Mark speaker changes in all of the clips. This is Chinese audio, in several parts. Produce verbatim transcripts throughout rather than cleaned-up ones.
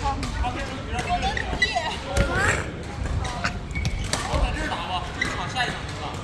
Speaker 1: 我们努力。
Speaker 2: 我在这儿打吧，这场下一场是吧？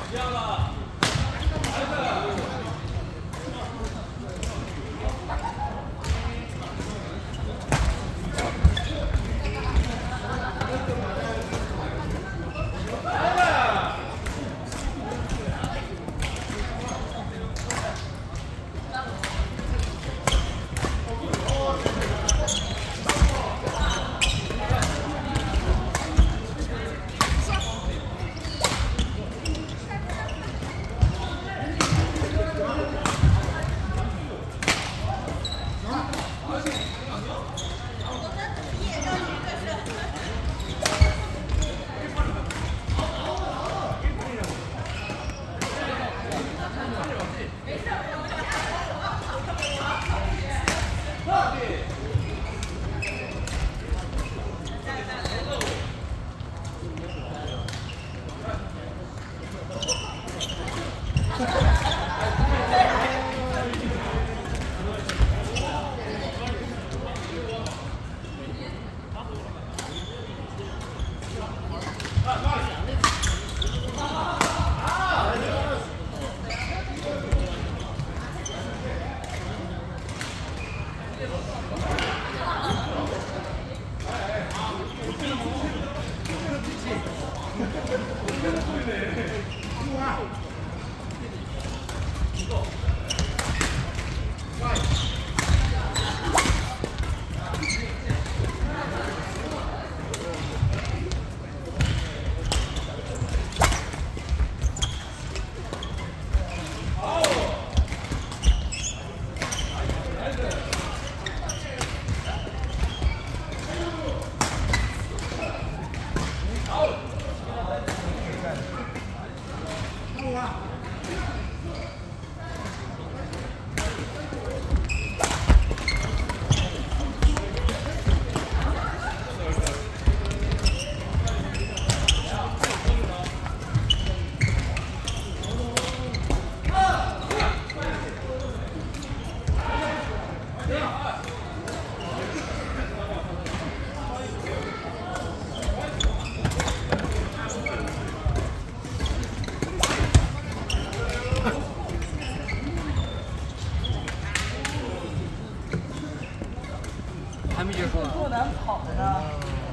Speaker 2: 还没结束呢。
Speaker 1: 多难跑呢。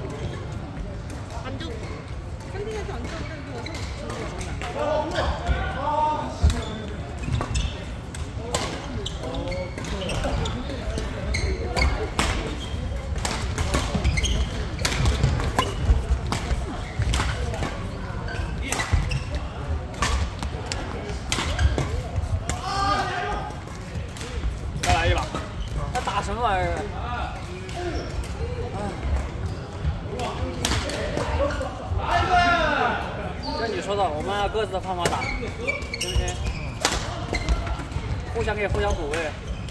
Speaker 3: 俺就，看这个长这么大个。
Speaker 2: 再来一把。他打什么玩意儿？ 就你说的，我们按各自的方法打，行不行？互相可以互相补位。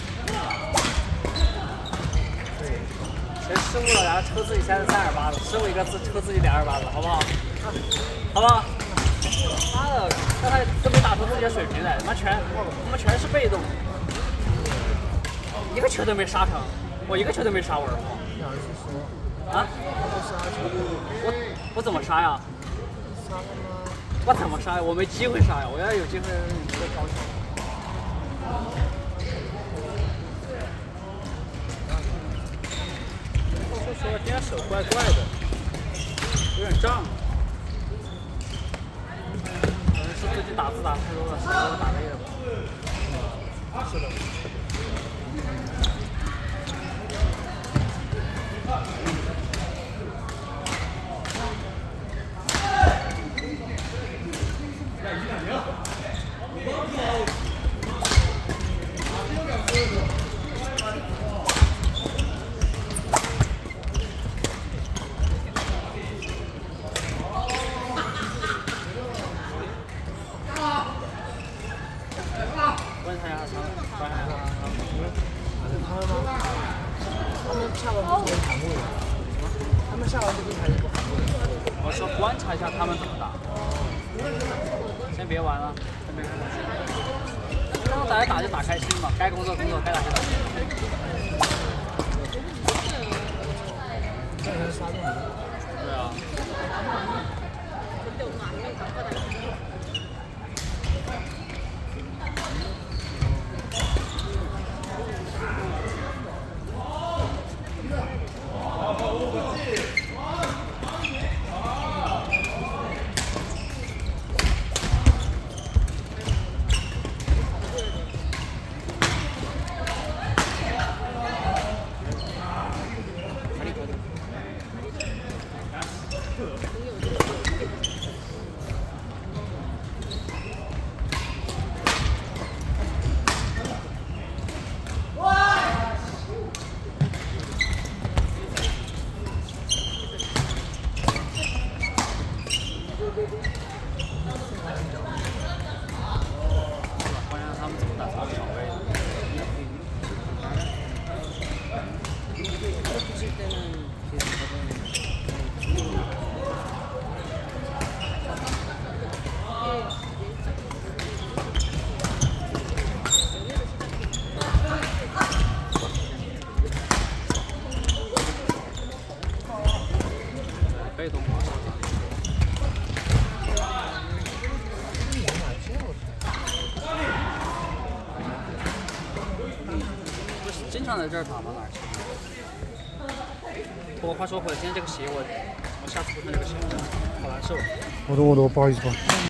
Speaker 2: 谁失误了，然后抽自己先是三二八的，失误一个字抽自己两二八的，好不好？好不好？妈的，那他都没打出自己的水平来，他妈全他妈全是被动，一个球都没杀成，我一个球都没杀稳。啊？我我怎么杀呀？ 我怎么杀呀？我没机会杀呀！我要有机会，你这个高球。说实话，今天手怪怪的，有点胀。可能是最近打字打太多了，手都打累了吧？是的。问他呀，他观察他，
Speaker 1: 他们吗？他们下完就不喊过了。他们下完就不喊过了。
Speaker 2: 我说观察一下他们怎么打。先别玩了，先别看了。让大家打就打开心嘛，该工作工作，该打就打。
Speaker 1: 这人刷动了。
Speaker 2: 对啊。 以动画。不是经常在这儿打吗？哪儿去？不过话说回来，今天这个鞋我我下次不穿这个鞋，好难受。
Speaker 4: 我懂我懂，不好意思吧。